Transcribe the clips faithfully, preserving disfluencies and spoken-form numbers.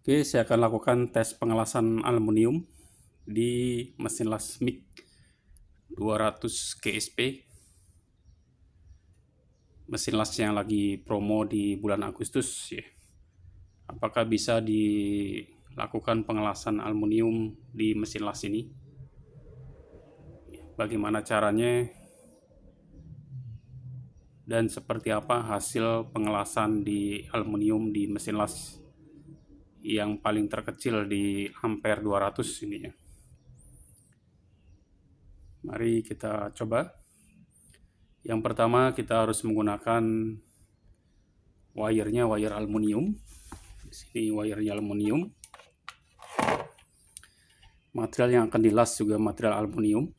Oke, saya akan lakukan tes pengelasan aluminium di mesin las M I G dua ratus G S P. Mesin las yang lagi promo di bulan Agustus ya. Apakah bisa dilakukan pengelasan aluminium di mesin las ini? Bagaimana caranya? Dan seperti apa hasil pengelasan di aluminium di mesin las yang paling terkecil di ampere dua ratus ini ya. Mari kita coba. Yang pertama kita harus menggunakan wire-nya wire aluminium. Di sini wire-nya aluminium. Material yang akan dilas juga material aluminium.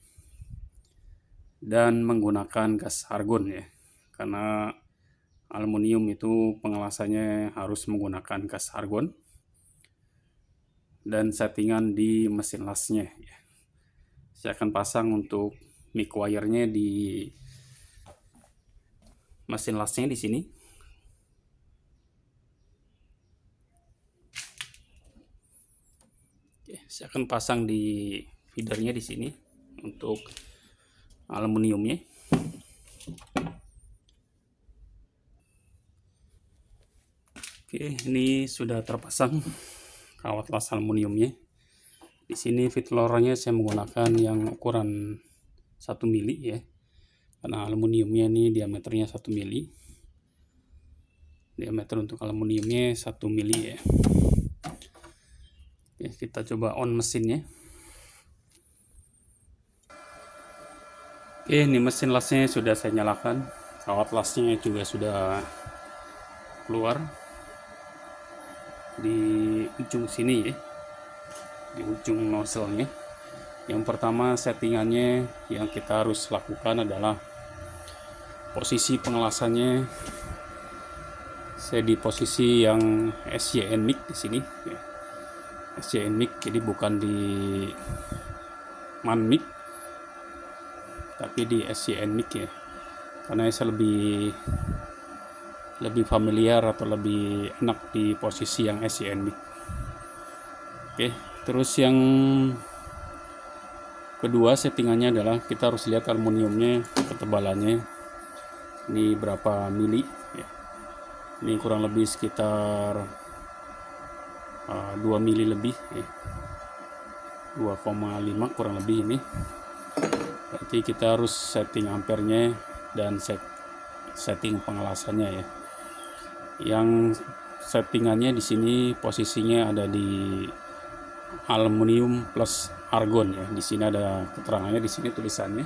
Dan menggunakan gas argon ya. Karena aluminium itu pengelasannya harus menggunakan gas argon. Dan settingan di mesin lasnya ya. Saya akan pasang untuk mic wire-nya di mesin lasnya di sini. Oke, saya akan pasang di feedernya di sini untuk aluminiumnya. Oke, ini sudah terpasang kawat las aluminiumnya. Di sini feed lornya saya menggunakan yang ukuran satu mili ya. Karena aluminiumnya ini diameternya satu mili. Diameter untuk aluminiumnya satu mili ya. Oke, kita coba on mesinnya. Oke, ini mesin lasnya sudah saya nyalakan. Kawat lasnya juga sudah keluar di ujung sini ya. Di ujung nozzle-nya. Yang pertama settingannya yang kita harus lakukan adalah posisi pengelasannya. Saya di posisi yang S Y N mic di sini ya. S Y N mic, jadi bukan di man mic tapi di S Y N mic ya. Karena saya lebih lebih familiar atau lebih enak di posisi yang S Y N mic. Oke, terus yang kedua settingannya adalah kita harus lihat aluminiumnya ketebalannya ini berapa mili ya. Ini kurang lebih sekitar uh, dua mili lebih ya. dua koma lima kurang lebih ini. Berarti kita harus setting ampernya dan set setting pengelasannya ya. Yang settingannya di sini posisinya ada di aluminium plus argon ya. Di sini ada keterangannya, di sini tulisannya.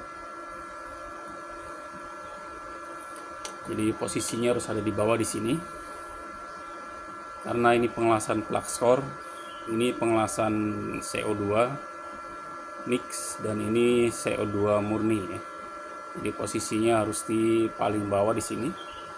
Jadi posisinya harus ada di bawah di sini. Karena ini pengelasan flux core, ini pengelasan C O dua mix dan ini C O dua murni ya. Jadi posisinya harus di paling bawah di sini.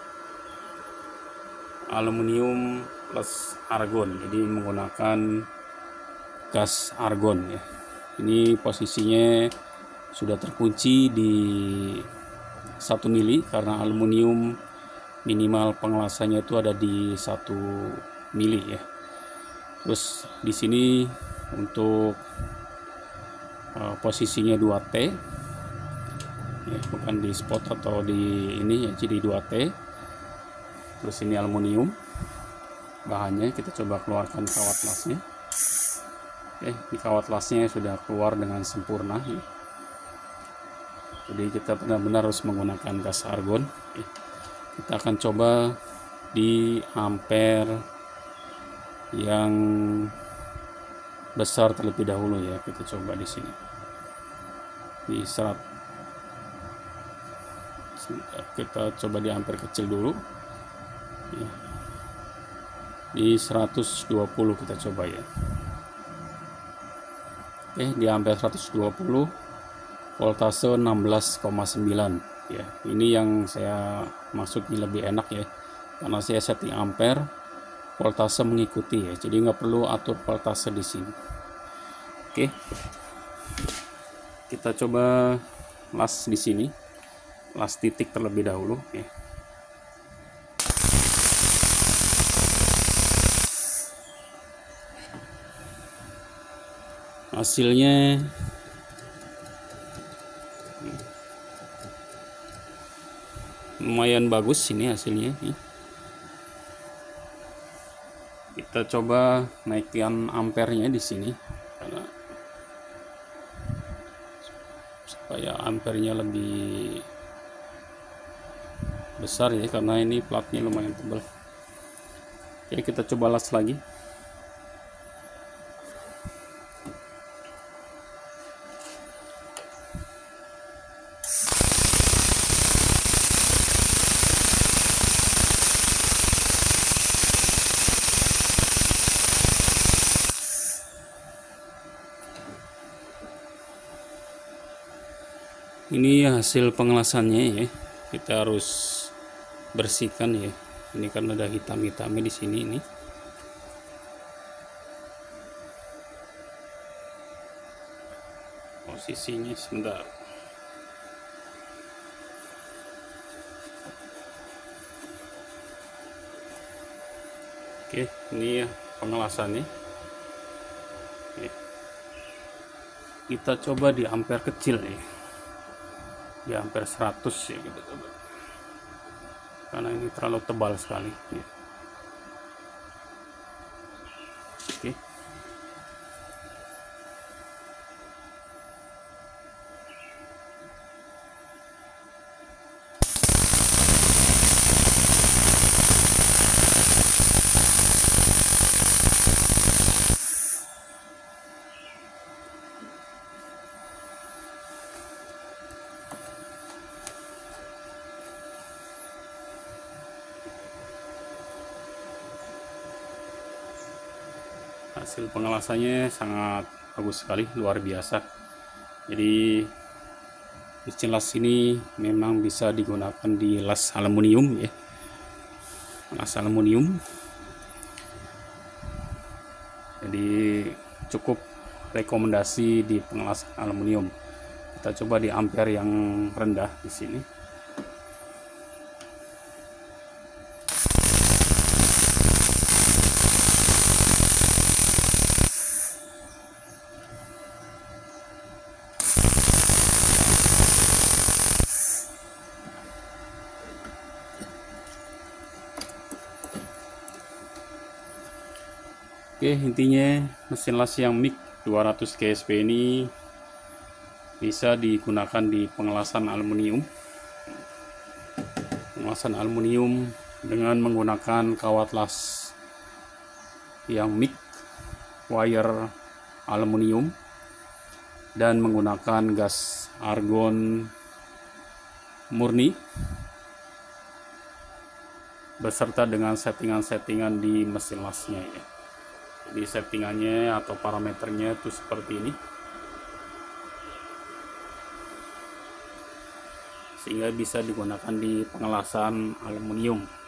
Aluminium plus argon. Jadi menggunakan gas argon ya. Ini posisinya sudah terkunci di satu mili karena aluminium minimal pengelasannya itu ada di satu mili ya. Terus di sini untuk uh, posisinya dua T ya, bukan di spot atau di ini ya, jadi dua T. Terus ini aluminium bahannya, kita coba keluarkan kawat lasnya. Oke, di kawat lasnya sudah keluar dengan sempurna ya. Jadi kita benar-benar harus menggunakan gas argon ya. Kita akan coba di ampere yang besar terlebih dahulu ya. Kita coba di sini di serat. Kita coba di ampere kecil dulu ya. Di seratus dua puluh kita coba ya. Oke, di ampere seratus dua puluh, voltase enam belas koma sembilan ya. Ini yang saya maksud ini lebih enak ya. Karena saya setting ampere, voltase mengikuti ya. Jadi nggak perlu atur voltase di sini. Oke. Kita coba las di sini. Las titik terlebih dahulu ya. Hasilnya lumayan bagus ini hasilnya. Kita coba naikkan ampernya di sini karena supaya ampernya lebih besar ya, karena ini platnya lumayan tebal. Oke, kita coba las lagi. Ini hasil pengelasannya ya, kita harus bersihkan ya. Ini kan ada hitam-hitamnya di sini ini. Posisinya sebentar. Oke, ini ya pengelasannya. Oke. Kita coba di ampere kecil ya. Di ampere seratus ya, kita coba karena ini terlalu tebal sekali ya. Oke, hasil pengelasannya sangat bagus sekali, luar biasa. Jadi mesin las ini memang bisa digunakan di las aluminium ya, las aluminium. Jadi cukup rekomendasi di pengelasan aluminium. Kita coba di ampere yang rendah di sini. Oke, intinya mesin las yang M I G dua ratus K S P ini bisa digunakan di pengelasan aluminium. Pengelasan aluminium dengan menggunakan kawat las yang M I G wire aluminium dan menggunakan gas argon murni beserta dengan settingan-settingan di mesin lasnya ya. Jadi settingannya atau parameternya itu seperti ini, sehingga bisa digunakan di pengelasan aluminium.